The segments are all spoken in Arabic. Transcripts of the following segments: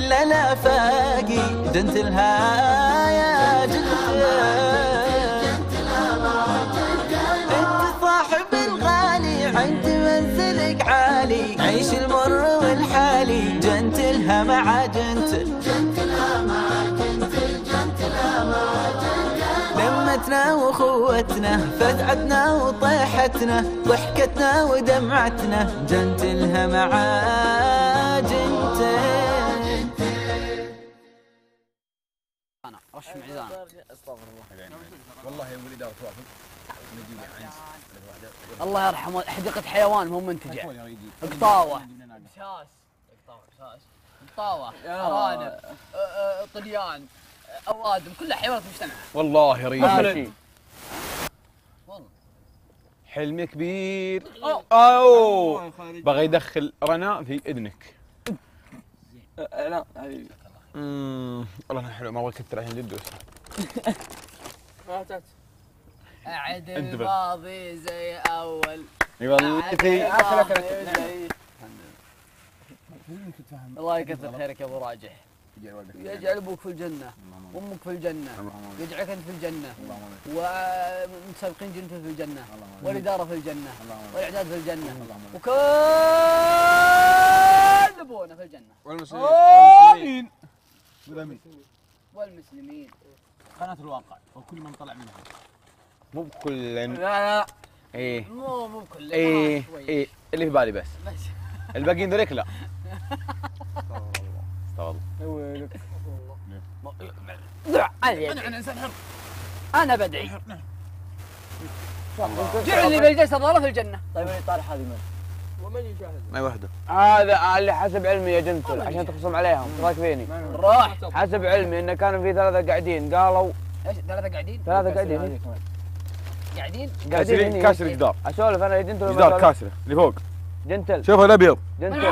كل الافاقي جنتلها يا انت صاحب الغالي عند منزلك عالي عيش المر والحالي جنتلها مع جنتل لمتنا واخوتنا فتعتنا وطيحتنا ضحكتنا ودمعتنا جنتلها مع جنتل. انا رش معزان استغفر الله. والله يا ولد توافق نجيب عنز الله يرحمه حديقة حيوان مو منتجع قطاوة بشاش قطاوة أرانب طليان أوادم كلها حيوانات مجتمع. والله يا ريت والله حلم كبير أو بغى يدخل رنا في إذنك. لا حبيبي والله أنا حلو ما أبغى أكثر الحين جد فاتت أعد الماضي زي أول والله الله يكثر خيرك يا أبو راجح يجعل أبوك في الجنة وأمك في الجنة يجعلك أنت في الجنة ومتسابقين جنته في الجنة والإدارة في الجنة والإعداد في الجنة وكل أبونا في الجنة والمسلمين والمسلمين. قناة الواقع وكل من طلع منها مو بكل لا ايه مو بكل ايه ايه اللي في بالي بس الباقيين ذوليك لا. استغفر الله. أنا إنسان حر أنا بدعي جعلني بالجسد الله في الجنة. طيب اللي طارح هذه من؟ ومن يشاهد؟ ما وحده هذا اللي حسب علمي يا جنتل عشان تخصم عليهم ايش رايك فيني؟ راح حسب علمي انه كانوا في ثلاثة قاعدين قالوا ايش ثلاثة قاعدين؟ ثلاثة قاعدين قاعدين قاعدين كاسر جدار اسولف انا يا جنتل جدار كاسره اللي فوق جنتل شوف الابيض جنتل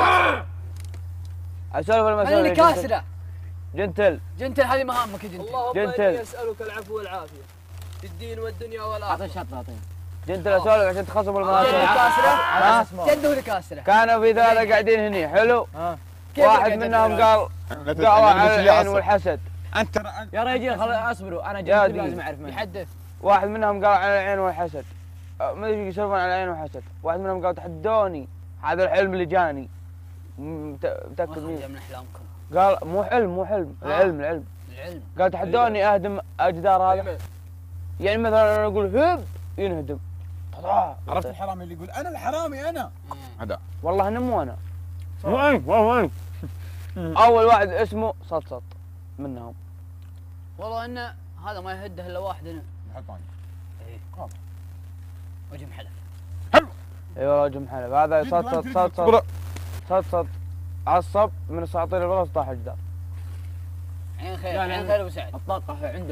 اسولف من المسألة اللي كاسرة؟ جنتل جنتل هذه مهامك يا جنتل. اللهم إني أسألك العفو والعافية في الدين والدنيا والآخرة. أعطي شط أعطيه جنتل اسولف عشان تخصم جده المناسبة. كاسرة جده كاسرة كانوا في ثلاثة قاعدين هني حلو واحد منهم قال دعوة على العين والحسد. انت يا رجال اصبروا انا جنتل لازم اعرف منه. يحدث واحد منهم قال على العين والحسد ما ادري يسولفون على العين والحسد. واحد منهم قال تحدوني هذا الحلم اللي جاني متاكد من مين احلامكم. قال مو حلم العلم قال تحدوني اهدم الجدار هذا يعني مثلا انا اقول هب ينهدم. عرفت الحرامي اللي يقول انا الحرامي انا هذا والله انه مو انا وين اول واحد اسمه صط منهم والله انه هذا ما يهده الا واحد هنا حطاني وجه محلف. ايوه وجه محلف هذا صط عصب من اساطير البلد طاح الجدار. عين خير عين خير ابو سعد. الطاقه عنده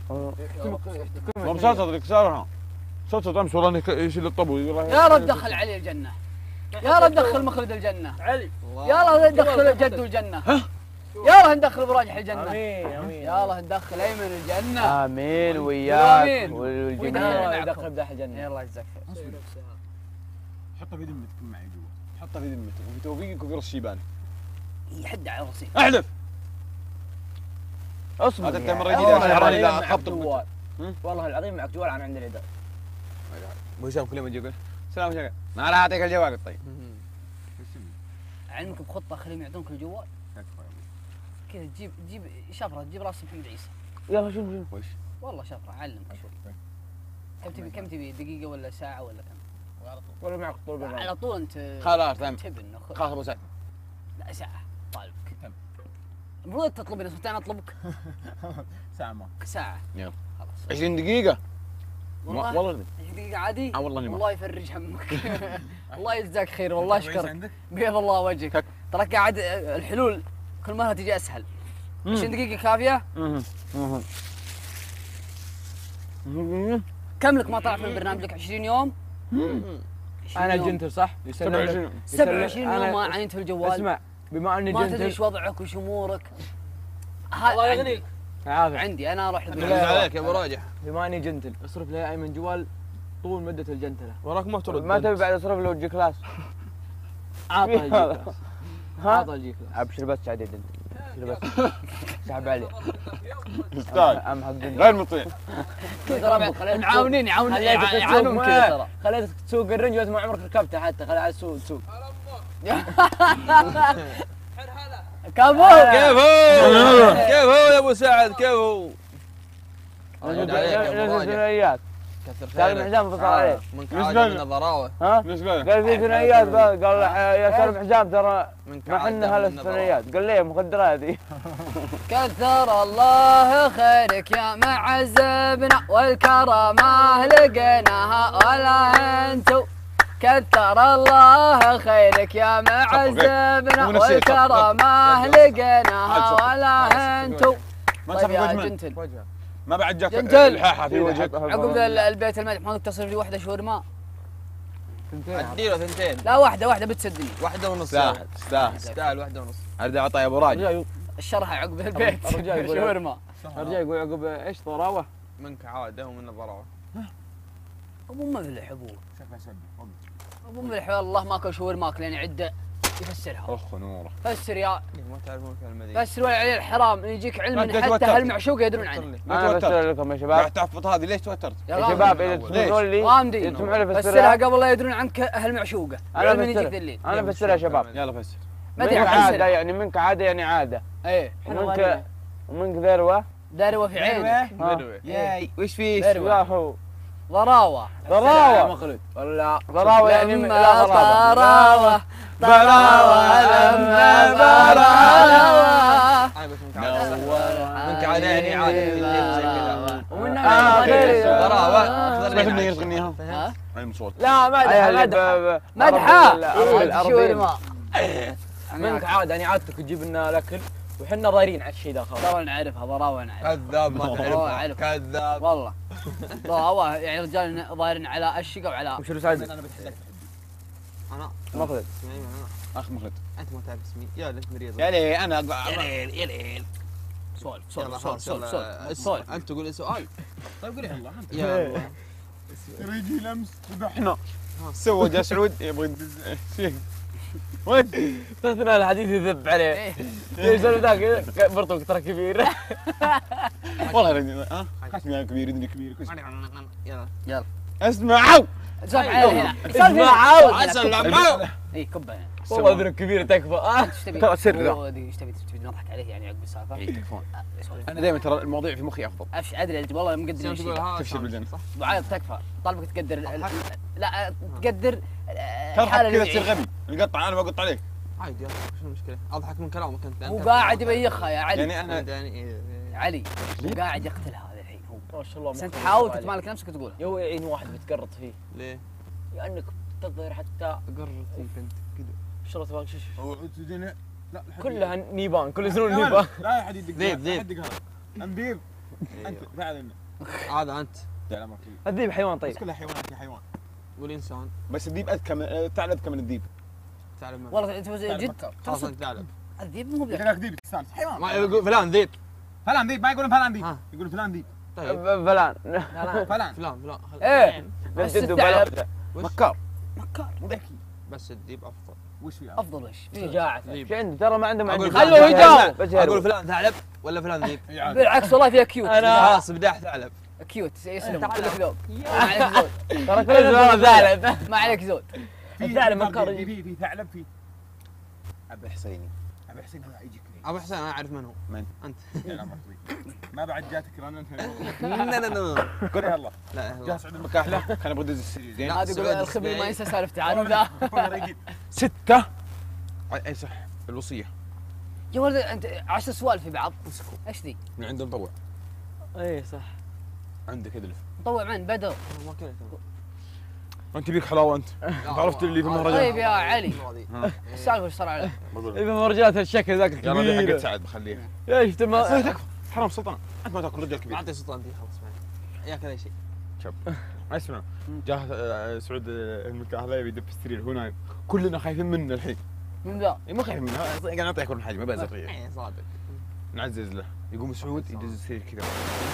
مو بصوت اللي كسرها صوت امس والله يشيل الطبو يا رب دخل علي الجنه يا رب دخل مخلد الجنه علي يا رب دخل جدو الجنه يا رب ندخل براجح الجنه امين يا رب ندخل ايمن الجنه امين وياك والجميع يدخل بداح الجنه. يلا يجزاك خير. حطها في ذمتك معي جوا حطها في ذمتك وفي توفيقك وفي رص شيبانك يحد على راسي احلف اصبر هذا انت مره جديده شعراني اذا خبطك والله العظيم معك جوال انا عند العداد. ابو هشام كل ما يجي يقول سلام شقق ما راح اعطيك الجوال طيب علمك بخطه خليهم يعطونك الجوال كذا تجيب شفره تجيب راس محمد عيسى. يلا شنو وش والله شفره علمك شوي. كم تبي دقيقه ولا ساعه ولا كم؟ ولا معك طول على طول انت خلاص تمام تبن خلاص ابو سعد لا ساعه طالبك المفروض تطلبني صرت انا اطلبك ساعه ما ساعه يلا خلاص 20 دقيقه والله 20 دقيقه عادي والله الله يفرج همك الله يجزاك خير والله اشكرك بيض الله وجهك تراك قاعد الحلول كل مره تجي اسهل 20 دقيقه كافيه كم لك ما طلعت من برنامجك 20 يوم انا جنتل صح 27 يوم ما عينت في الجوال اسمع بما اني ما تدري جنتل ايش وضعك وش امورك الله يغنيك عندي انا اروح عليك يا ابو راجح بما اني جنتل اصرف لي ايمن جوال طول مده الجنتله وراك ما ترد ما تبي بعد اصرف له جي كلاس عطى الجي كلاس عطى الجي كلاس ابشر بس سعد يا جنتل اكل بس سحب عليه يستاهل ام حق غير مطيع. معاونين يعانون كذا ترى. خليتك تسوق الرنج وانت ما عمرك ركبته حتى خلي على السوق. كفو كيف هو يا ابو سعد كيف هو؟ نزل ثنائيات سالم حزام اتصل عليه منك عادة من الضراوة. ها؟ ليش لا؟ قال في ثنائيات قال يا سالم حزام ترى ما حنا هلا الثنائيات قال ليه مخدرات هذه. كثر الله خيرك يا معزبنا والكرامة لقيناها ولا انتو. كثر الله خيرك يا معزبنا والكرامة لقيناها ولا انتو. طيب يا جنتل ما بعد جاك جنتل. الحاحة في وجهك. عقب البيت المدح ما تصل لي واحدة شاورما. اديله ثنتين. لا واحدة بتسدني. واحدة ونص. تستاهل. تستاهل واحدة ونص. ارد اعطى يا ابو راجل. الشرحة عقب البيت شاورما. الرجال يقول عقب ايش ضراوه؟ منك عادة ومن الضراوة. ابو مفلح ابوه. ابو مفلح والله ماكل شاورما لين عده يفسرها. اخ نوره. فسر يا ما تعرفون في المدينة. فسر ولا عليه الحرام يجيك علم لا، ان ليش حتى توترت؟ هالمعشوقه يدرون عنه. انا بفسر لكم يا شباب. قاعد تحفظ هذه ليش توترت؟ يا شباب اذا تفسرون لي غامدي تسمعوا لي فسرها فسرها. قبل لا يدرون عنك هالمعشوقه. انا علم إن يجيك بفسرها ذليل. انا بفسرها يا شباب. يلا فسر. ما ادري منك عن عاده فسرها. يعني منك عاده يعني عاده ايه ومنك ذروه. دروه في عينك. ياي وش فيه؟ دروه ياهو ضراوه. ضراوه ولا ضراوه يعني لما لا ضراوه ضراوه ضراوه لما ضراوه. منك عادة يعني عادة. ومنها ضراوة. سمعت مني يغنيها؟ ها؟ عين صوت. لا مدحه مدحه شاورما. منك عادة يعني عادتك تجيب لنا الاكل وحنا ضايرين على الشيء ذا خلاص. ضراوه نعرفها ضراوه نعرفها. كذاب ما والله تعرفها. أعرف. كذاب. والله ضراوه يعني رجال ضايرين على الشقه وعلى وش رسالتك؟ انا مخلد اخ مخلد. انت ما تعرف اسمي يا لك مريض. يا ليه انا يا ليل سولف سولف انت تقول سؤال. طيب قول يلا انت. يا الله. ريجي لمس ذبحنا. سوى جا سعود يبغى يدز شيء. وين؟ اثناء الحديث يذب عليه. ليش ذاك برضو ترى كبير. والله رجل ها خشمي كبير يدني كبير كل شيء. يلا. اسمعوا سولف عليه هنا اسمعوا اسمعوا. اي كبه هنا والله ذنك كبير تكفى. ايش تبي؟ ترى سر ذا. ايش تبي نضحك عليه يعني عقب السالفه؟ اي تكفون. انا دائما ترى المواضيع في مخي افضل. ابشر ادري والله مقدر شيء. تفشل بالجنة. ابو عايض تكفى طالبك تقدر لا تقدر تضحك كذا تصير غبي. القطع انا بقط عليك. عادي يلا شو المشكلة؟ اضحك من كلامك انت. هو قاعد يبيخها يا علي. يعني انا يعني علي هو قاعد يقتلها هذا الحين هو. ما شاء الله. بس انت حاول تتمالك نفسك وتقولها. يا عين واحد بتقرط فيه. ليه؟ لانك تظهر حتى قرط فيك انت كذا. ايش الله تبارك شوف لا كلها نيبان كل زنون نيبان. لا يا حد يدق. ذيب. هذا. انبيب. انت فعلا. هذا انت. لا ما في. الذيب حيوان طيب. بس كلها حيوانات يا حيوان. والانسان بس الذيب اذكى من الثعلب اذكى من الذيب. ثعلب ما. والله انت جد خلاص انت ثعلب. الذيب مو اذا قالك ذيب تستانس حيوان. ما يقول فلان ذيب. فلان ذيب ما يقولون فلان ذيب. ها. يقولون فلان ذيب. طيب فلان فلان. فلان. ايه بس جد الثعلب مكار. مكار ذكي. بس الذيب افضل. وش في افضل وش؟ شجاعة. ايش عنده ترى ما عندهم أقول عندي خلوه يجاوب. بس اقول يهرب. فلان ثعلب ولا فلان ذيب؟ بالعكس والله فيها كيوت. خلاص بداح ثعلب. كيوت يسلم كلك ذوق. ما عليك زود. ترى كل زمان ثعلب ما عليك زود. الثعلب مكار. في ثعلب في ابي حسيني. ابي حسين هذا يجيك ليه؟ ابو حسين انا اعرف من هو. من؟ انت. لا ما ما بعد جاتك رن انت. لا قول يلا. لا جاء سعود المكاحله كان ابغى ادز السرير زين. هذا يقول الخبير ما ينسى سالفته عنه ذا. 6 اي صح الوصيه يا ولد انت 10 سوالف في بعض. ايش ذي؟ من عند مطوع. اي صح. عندك ادلف. مطوع من بدر. ما كنت. انت بيك حلاوه انت. عرفت اللي في المهرجان. طيب يا علي السالفه ايش صار عليه؟ اذا رجعت هالشكل ذاك يا رجل حق الكبير. سعد بخليها. ايش تما. حرام سلطان انت ما تاكل رجال كبير. اعطي سلطان دي خلاص معي. ياك هذا شيء. شوف اسمع جاه سعود المكاحله يبي يدب السرير هو نايم كلنا خايفين منه الحين. من ذا؟ مو خايفين منه قاعد نعطيه كل حاجه ما بأزر اي صادق. نعزز له يقوم سعود يدز السرير كذا.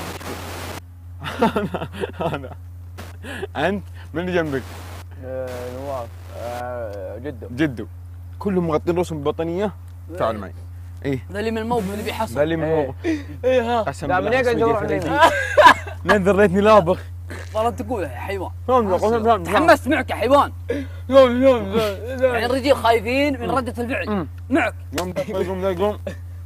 انا انت من اللي جنبك؟ نواف جده جدو كلهم مغطين رؤوسهم ببطانيه. تعال معي إيه. ذا اللي من الموقف اللي بيحصل. ذا اللي من الموقف. اي ها قسم لا، من بالله هيك سويدي ندور فريدي. علينا. ننذر ليتني لابخ. والله تقول يا حيوان. فهمت. تحمست معك يا حيوان. يعني الرجال خايفين من ردة الفعل معك. يوم يقوم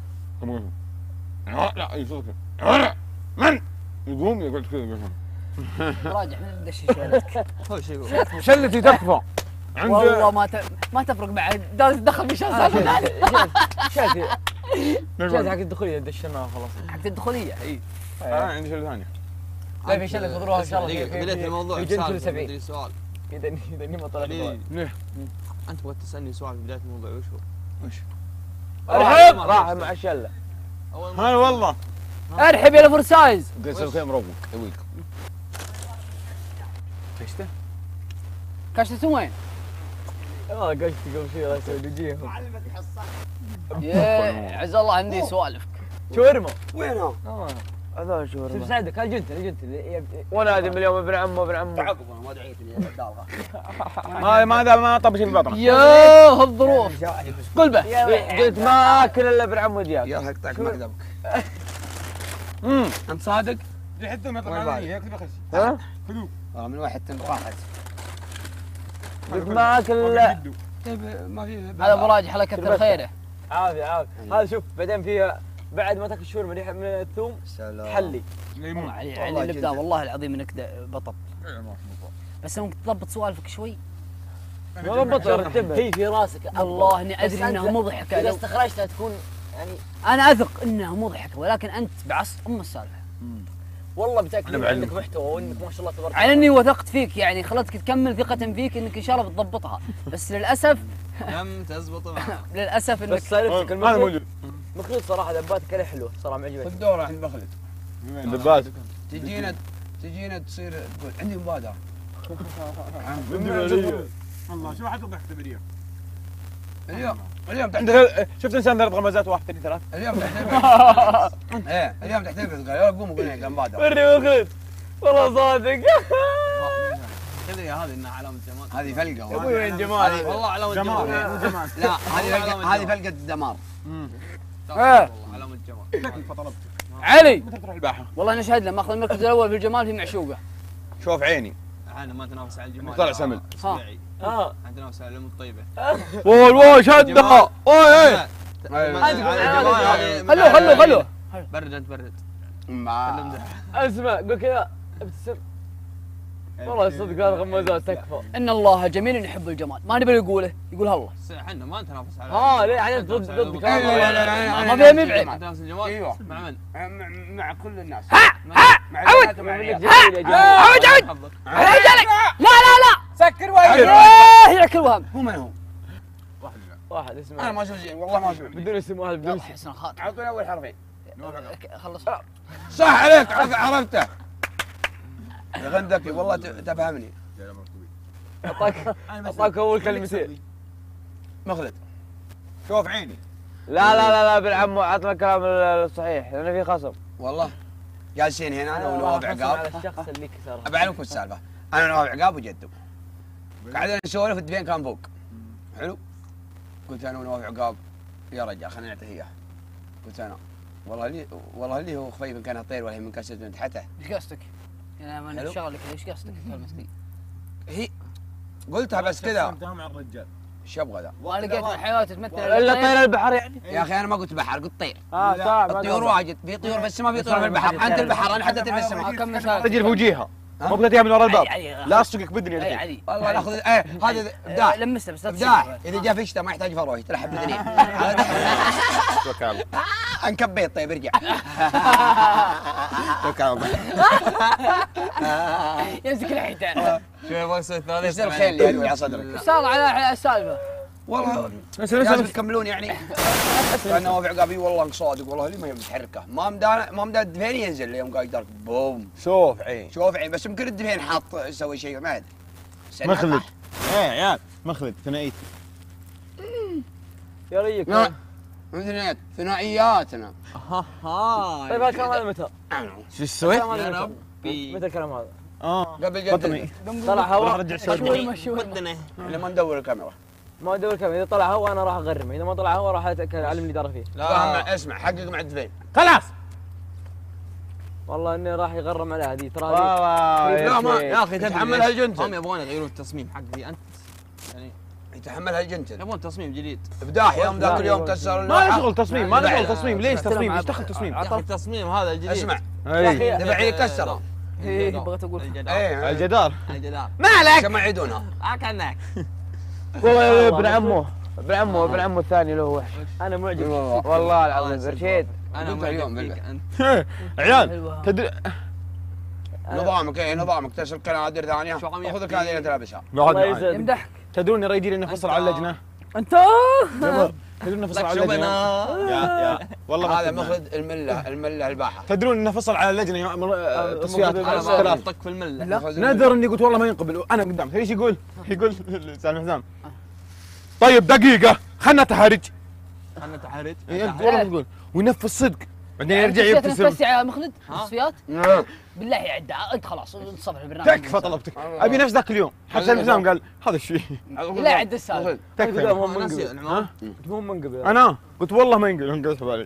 لا يصوت من يقوم يقعد كذا راجع من الدش شيلتك. شلتي تكفى والله ما تفرق معي. دخل في شهر ثاني. شاتي حق الدخوليه دشناها خلاص. حق الدخولية. اي عندي شله ثانيه. لا في شله خذروها ان شاء الله. بديت الموضوع في جنة بسالفة، 70. مدري سؤال. اذا ما طلع ليه؟ ليه؟ انت تبغى تسالني سؤال في بدايه الموضوع وش هو؟ الحين راح مع الشله. اول هاي والله ارحب يا الفرسايز. قصر كم روق يويك كشته كشتة وين؟ قشت قبل شوي الله يسوي وجيههم. يا عز الله عندي سوالفك. شاورما وينه؟ هذول شوف شو سعدك الجنت وانا ادري من اليوم ابن عمه تعقب انا ما دعيتني الدالغه. ما طبش البطن يا الظروف. قل به. قلت ما اكل الا ابن عمه دياب. يا حقتك مكذبك. انت صادق؟ ريحتهم وين يطلع بعد؟ علي ياكل خشي ها؟ والله من واحد راحت. قلت ما اكل الا طيب ما في هذا ابو راجح الله يكثر خيره. عافية هذا شوف بعدين فيها بعد ما تاكل شاورما ريحه من الثوم تحلي. ليمون علي الابداع والله العظيم انك بطل. بس ممكن تضبط سوالفك شوي. ما ضبط رتبها هي في راسك الله اني ادري انها مضحكه. اذا استخرجتها تكون يعني انا اثق انها مضحكه ولكن انت بعص السالفه. والله بتاكد عندك محتوى وانك ما شاء الله تبارك على اني وثقت فيك يعني خلتك تكمل ثقه فيك انك ان شاء الله بتضبطها بس للاسف لم تزبط معك. للاسف انك بس سالفتك هذا موجود مخلوط صراحه دباتك عليه حلوه صراحه معجبتني. خذ دوره عند مخلد. دبات تجينا تصير تقول عندي مبادره. الله شو حد ضحكت باليوم اليوم تحت شفت انسان ثلاث غمزات 1 2 3 اليوم تحت ايه اليوم تحت يلا قوموا قولنا كم مبادره. وري مخلوط والله صادق. تدري هذه انها علامه جمال. هذه فلقه يا ابوي وين جمال والله علامه جمال جمال. لا هذه فلقه دمار. ايه علامه جمال. فطلبت علي متى تروح الباحه؟ والله نشهد له ماخذ المركز الاول في الجمال في معشوقه. شوف عيني احنا ما نتنافس على الجمال. طلع سمل. ها نتنافس على العلوم الطيبه. واي شده اوي خلوه برد انت برد. اسمع قول كذا ابتسم. والله صدق هذا غمازات تكفى. ان الله جميل يحب الجمال ما نبي نقوله يقولها الله. احنا ما نتنافس على ليه يعني ضد ما فيها مبعد. نتنافس الجمال. ايوه مع من؟ مع كل الناس. عود عليك لا سكر وايد. ياكل وهم. هو من هو؟ واحد اسمه انا ما اشوف زين والله ما اشوف. بدون اسم واحد بدون يلا اسم. حسن الخاطر اعطوني اول حرفين. خلص. صح عليك عرفته. يا غندك والله تفهمني. اعطاك اول كلمتين. مخلد. شوف عيني لا ابن عمه عطنا الكلام الصحيح لان في خصم. والله جالسين هنا انا ونواف على عقاب. الشخص اللي كسره. أبعلمكم السالفه. انا ونواف عقاب وجدو. قاعدين نسولف الدفين كان فوق. حلو؟ قلت انا ونواف عقاب يا رجال خلينا نعطيه اياه. قلت انا والله اللي هو خفيف ان كان طير ولا هي من كاسه من تحته. ايش قصدك؟ يعني من حلو. شغلك ايش قصدك كلمتني؟ هي قلتها بس كذا. مع الرجال ايش ابغى ذا؟ وانا لقيت الحيوانات تمثل الا طير البحر يعني. يا اخي انا ما قلت بحر قلت طير. صح الطيور واجد في طيور في السماء في طيور في البحر. انت البحر انا حددت في السماء. كم مثال؟ رجل في وجيهها مو بدها من ورا الباب علي لا اصدقك بدني علي الحين علي والله ناخذ هذا ابداع. لمسته بس لا ابداع تسكر. اذا جاء في الشتاء ما يحتاج فروه يتلحب باذنين. توكل على الله انكبيت طيب ارجع. توكل على الله يمسك الحيتان. شوف بس الثالث يصير الخيل اللي يلوي على صدرك. صار على السالفه. والله لازم تكملون يعني. كان نواف عقابي والله صادق والله اللي ما هي متحركه ما مدى الدفين ينزل يوم قاعد يدارك بوم. شوف عين شوف عين بس يمكن الدفين حاط يسوي شيء ما ادري. مخلد ايه يا عيال مخلد ثنائيتي يا ريك ثنائياتنا. طيب هالكلام هذا متى؟ شو تسوي؟ يا ربي متى الكلام هذا؟ قبل جد بطني طلع هواء رجع شوي سوي مشوي. لما ندور الكاميرا. ما ادور كم، اذا طلع هو انا راح اغرمه، اذا ما طلع هو راح اعلم اللي دار فيه. لا اسمع حقق مع الدفين. خلاص والله اني راح يغرم على هذه ترى. والله لا ما يا اخي يتحمل هالجنتل. هم يبغون يغيرون التصميم حقي انت يعني يتحمل هالجنتل. يبغون تصميم جديد. ابداح يوم ذاك اليوم كسر ما اللوحه. له شغل تصميم، ما له شغل تصميم، ليش تصميم؟ ايش دخل تصميم؟ يا اخي التصميم هذا الجديد. اسمع اي دفعي كسره. ايه بغيت اقول ايه الجدار الجدار ما عليك. عشان ما يعيدونها. كانك والله ابن عمه الثاني له وحش. انا معجب والله. والله العظيم رشيد. انا قلت اليوم معجب فيك بالله. انت. عيال تدري نظامك ايه نظامك تسل كنادر ثانيه. شو عم خذ يحكي؟ الكنادر اللي تلبسها. الله يسعدك. يمدحك. تدرون يا رجال اني فصل على اللجنه؟ انت تدرون انه فصل لك على شو اللجنه؟ يا والله ما هذا تدرون. مخرج المله الباحه. تدرون انه فصل على اللجنه تصفيات المفروض انا ثلاث. ما طق في المله. نذر اني قلت والله ما ينقبل، انا قدام ايش يقول؟ يقول سالم حزام طيب دقيقه خلنا تهرج. انا تحرج. والله ما تقول وينفذ صدق بعدين يرجع يبتسم. بس يا مخلد تصفيات نعم. بالله يعد انت خلاص تصفح البرنامج. تكفى طلبتك ابي نفس ذاك اليوم حتى سالم حزام قال هذا الشيء لا يعد السالفه. تكفى. مو ناسي منقبل. العنوان. مو منقبل. انا قلت والله ما ينقل انقلت بالي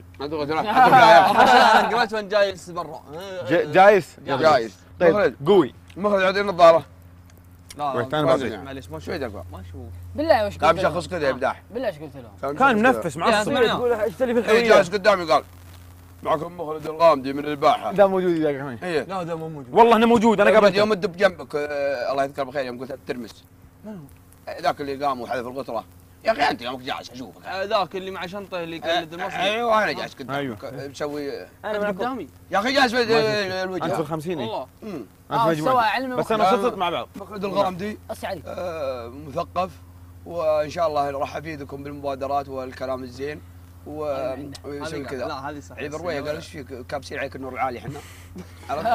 انا قريت وين جايز برا. جايز جايز. طيب قوي مخرج عطيه النظاره. لا وقت لا أنا معليش بسيط. معليش ما اشوف شوي دقيقه. ما اشوف. بالله وش قلت قام لهم؟ شخص كذا ابداح. بالله ايش قلت لهم؟ كان منفس معصب. تقول اشتري في ايه الحلويات. جالس قدامي قال معكم مخرج الغامدي من الباحه. ده موجود ذاك الحين. ايه لا ده مو موجود. والله انه موجود انا قابلته. يوم الدب جنبك الله يذكره بالخير يوم قلت الترمس. ذاك اللي قام وحذف القطره. يا اخي انت يومك جالس اشوفك. ذاك اللي مع شنطه اللي يقلد المصري. ايوه انا جالس أيوه. قدامك مسوي. انا انت معكم. قدامي يا اخي جالس انت الوجه. في الخمسين إيه. والله. انت سوى مجموعة علم بس انا صرت مع بعض. مخرج الغامدي بس علي مثقف وان شاء الله راح افيدكم بالمبادرات والكلام الزين ويسوي هذه- كذا. لا هذه صح. علي برويه قال ايش فيك كابسين عليك النور العالي احنا. عرفت؟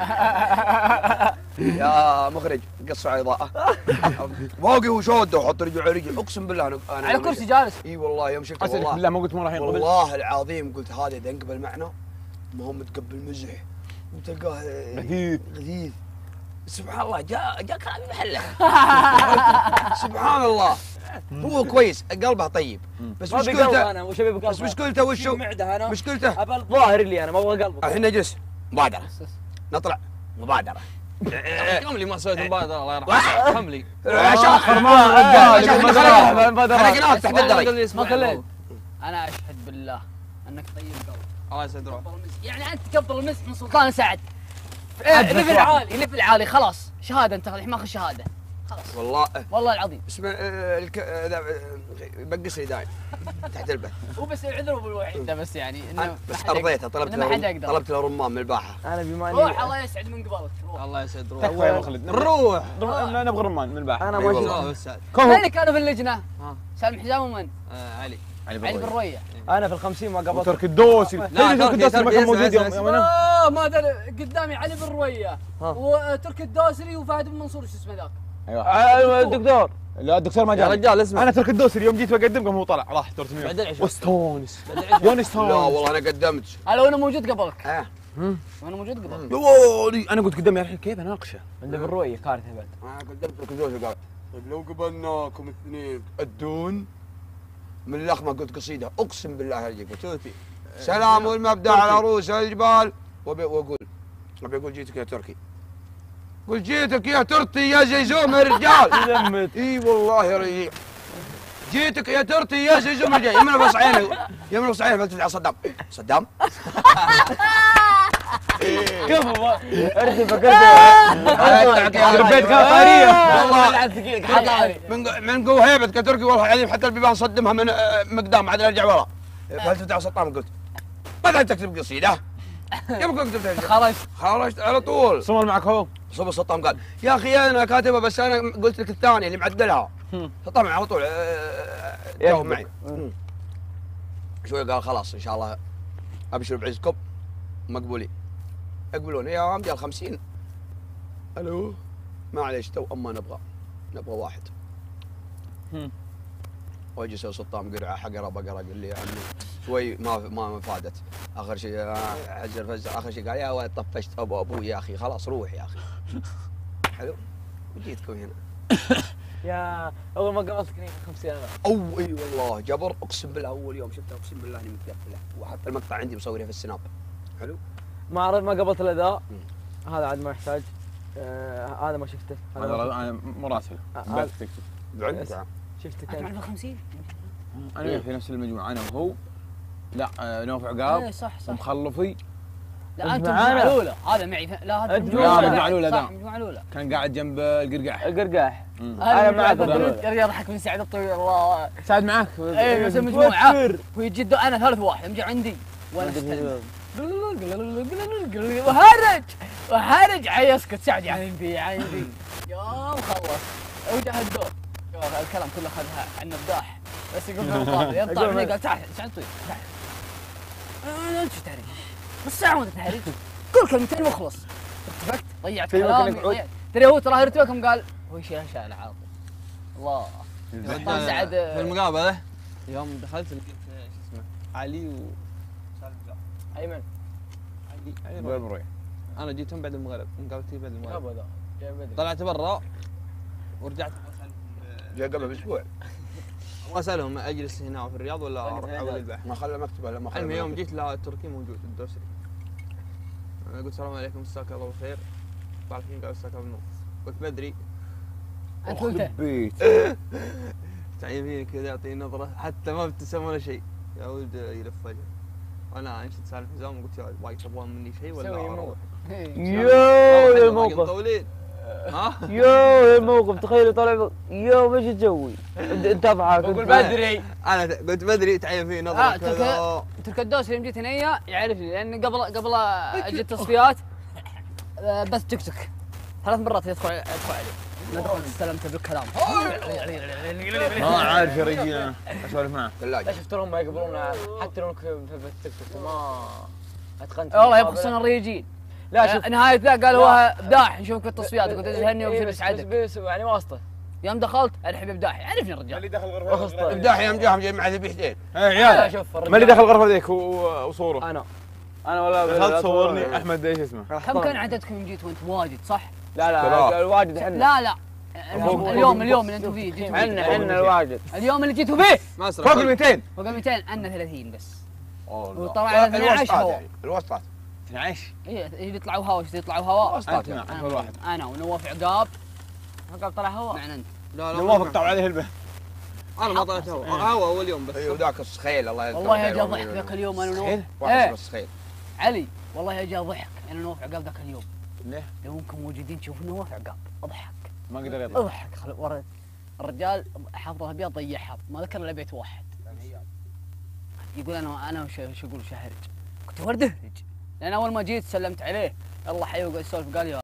يا مخرج قصوا على اضاءه. واقف وشوده وحط رجل على رجل اقسم بالله انا على كرسي جالس. اي والله يوم شفته اسالك والله بالله ما قلت مو راح ينقبل. والله العظيم قلت هذا اذا انقبل معنا ما هو متقبل مزح وتلقاه غثيث. غثيث. سبحان الله جاء كلامي محله. سبحان الله هو كويس قلبه طيب بس ما بقلبه مشكلته انا وش ابي بقلبه. بس مشكلته وشو معده انا. مشكلته ابى الظاهر اللي انا ما ابغى قلبه. الحين نجلس مبادره نطلع مبادره كم اللي ما سويت مبادره الله يرحمه. كم لي. عشان خرمان رجال خلقناك تحت الدرج ما خليت. انا اشهد بالله انك طيب قلب. الله يسعد روحك. يعني انت تقبل المسح من سلطان سعد. ليفل عالي ليفل عالي خلاص شهاده انت الحين ماخذ شهاده خلاص والله العظيم. اسمه بقص لي دايم تحت البث هو بس العذر بالوحيد ده بس يعني انه بس ارضيته طلبت ما حد يقدر. طلبت له رمان من الباحه. انا بما روح اني الله يسعد من قبلك روح. الله يسعد روحك. تكفى يا مخلد روح. نبغى رمان من الباحة. انا أي ما والله. شفت. بس مين كانوا في اللجنه؟ ها. سالم حزام ومن؟ علي. علي بالرويه. انا في الخمسين ما قبضت. ترك الدوسري. لا، ترك الدوسري ما كان موجود يوم انا. ما ادري قدامي علي بالرويه وترك الدوسري وفهد بن منصور شو اسمه ذاك. ايوه الدكتور. لا الدكتور ما يا جاء. رجال اسمع. انا ترك الدوسري يوم جيت بقدم قام هو طلع راح دورة بعد المياه العشاء. واستونس لا ونستونس. والله انا قدمت. هلا وانا موجود قبلك. وانا موجود قبلك. انا قلت قدام يا الحين كيف اناقشه. عنده بالرويه كارثه بعد. انا قدمت لك زوجي قال طيب لو قبلناكم اثنين تأدون من اللخمه قلت قصيده اقسم بالله ارجيك قلت سلام والمبدا على رؤوس الجبال واقول ابي اقول جيتك يا تركي قل جيتك يا ترتي يا زيزوم يا رجال. اي والله يا رجال جيتك يا ترتي يا زيزوم يا رجال يمنا بص عيني يمنا بص عيني فلتفت على صدام كيف ارثي فكرت. ربيت كافاريه. والله من قوه هيبتك يا تركي والله العظيم حتى البيبان صدمها من مقدام عاد ارجع ورا فلتفت على صدام قلت بدأت تكتب قصيده يبقى كتبت خرجت على طول. صمل معك هو. صوب السطام قال يا اخي انا كاتبها بس انا قلت لك الثانيه اللي معدلها. فطبعا على طول جاوب معي. شوي قال خلاص ان شاء الله ابشر بعزكم مقبولين. يقبلون يا رجال 50. الو معليش تو اما نبغى واحد. واجي اسوي سطام قرعه حقره بقره قال لي عني شوي ما فادت اخر شيء عزر فزر اخر شيء قال يا ولد طفشت ابوي يا اخي خلاص روح يا اخي. حلو وجيتكم هنا يا اول ما قابلتك كان 50 انا. او اي والله جبر، اقسم بالله اول يوم شفته اقسم بالله اني متقفله، وحتى المقطع عندي مصوريه في السناب. حلو. ما قابلت الاداء هذا عاد ما يحتاج. هذا ما شفته. انا مراسل بث تيك توك. شفتك انت انت. مع 50 انا في نفس المجموعه انا وهو. لا نوف عقاب ايه صح صح. ومخلفي. لا انت معانا. المجموعه الاولى، هذا معي لا هذا أنت لا، المجموعة الأولى صح ذا. المجموعه الاولى. كان قاعد جنب القرقاح. القرقاح. انا معك يا يضحك من سعد الطويل الله. سعد معك؟ ايه بس المجموعه ويجي انا ثالث واحد يجي عندي وانا استلم وهرج يسكت سعد عندي يا مخلص وجه الدور الكلام كله اخذها عن الداح بس يقول يطلع مني قال تعال سعد طويل تعال انا ايش تهرج نص ساعه وانت تهرج قول كلمتين واخلص اتفقت ضيعت كلامي ترى هو ترى هرتوكم قال هو شال عاطل الله سعد في المقابله يوم دخلت لقيت شو اسمه علي وسالم ايمن علي بربري. انا جيتهم بعد المغرب، مقابلتي بعد المغرب. ابدا جاي بدري. طلعت برا ورجعت جاء قبل باسبوع. اسالهم اجلس هنا في الرياض ولا اروح اول البحر. ما خلى مكتبه لا ما خلى. المهم يوم جيت لا التركي موجود الدوسري. انا قلت السلام عليكم مساك الله بالخير. طلع الحين قال مساك الله بالنور. قلت بدري انت قلته بيت. تعين فيني كذا يعطيني نظره حتى ما ابتسم ولا شيء. يا ولد يلف وجهه. وانا انشد سالم حزام وقلت يا باقي تبغون مني شيء ولا سوي اروح؟ موقف. والله يو الموقف. مطولين. ها؟ يو الموقف تخيل طلع يو ايش تسوي؟ انت اضحك بقول بدري. انا قلت بدري تعين فيني نظره كذا. ترك الدوسري يوم جيت هنا يعرفني لان قبل اجي التصفيات بس تيك توك 3 مرات يدخل علي ندخل استلمت بالكلام ما عارف يا رجال اسولف معه. لا ثلاجه. شفت لهم ما يقبلون حتى لو في التيك توك ما اتقنت. والله يبخسون الريجين. لا شوف نهاية ذا قال هو بداح نشوفك في التصفيات قلت هني وبشر اسعدك. بس يعني واسطه. يوم دخلت الحب بداح يعرفني الرجال. دخل غرفه ابداح يوم جاهم جاي مع ذبيحتين. يا عيال شوف ما اللي دخل غرفه ذيك وصوره. انا ولا دخلت صورني احمد ايش اسمه؟ كم كان عددكم يوم جيت وانت واجد صح؟ لا الواجد احنا. لا اليوم اللي انتم فيه جيتوا فيه. احنا الواجد. اليوم اللي جيتوا فيه ما اسرع فوق ال 200. فوق 200 عنا 30 بس. والله وطلع على 12 هواء. الوسطات. 12 ايه يطلعوا هواء يطلعوا هواء. انت اول واحد. انا ونواف عقاب. عقاب طلع هواء معنا انت. لا نواف قطعوا عليه البه. انا ما طلعت هوا اول يوم بس. اي وذاك السخيل الله يذكره. والله يا جا ضحك ذاك اليوم انا ونواف. واحد ايه اسمه السخيل. علي والله يا جا ضحك انا ونواف عقاب ذاك اليوم. ليه؟ لو انكم موجودين تشوفون نواف عقاب اضحك. ما قدر يطلع. اضحك ورا الرجال حافظ الابيض ضيعها ما ذكر الا بيت واحد. يقول انا وش اقول شهرج. كنت ورد اهرج لان اول ما جيت سلمت عليه الله حي وقال يسولف قال يا